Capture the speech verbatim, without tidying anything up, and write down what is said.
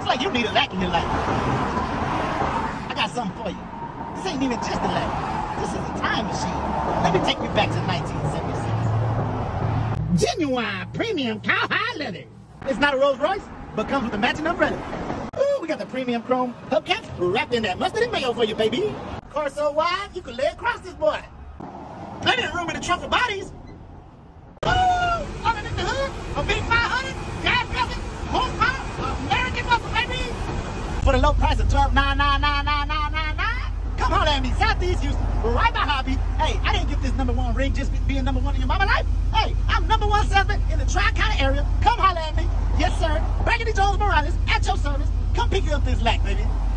like you need a lack in your life. I got something for you. This ain't even just a lack. This is a time machine. Let me take you back to nineteen seventy-six. Genuine premium cowhide leather. It's not a Rolls Royce, but comes with a matching umbrella. Ooh, we got the premium chrome hubcaps wrapped in that mustard and mayo for you, baby. Car so wide, you can lay across this boy. Plenty of room in the trunk for bodies. Ooh, underneath the hood, a big five hundred, gas guzzling, horsepower, American muscle, baby. For the low price of twelve nine nine nine nine nine nine nine, come holler at me, Southeast Houston, right by Hobby. Hey, I didn't get this number one ring just being number one in your mama life. Hey, I'm number one salesman in the Tri-County area. Come holler at me. Yes, sir. Brackety Jones Morales at your service. Come pick up this lack, baby.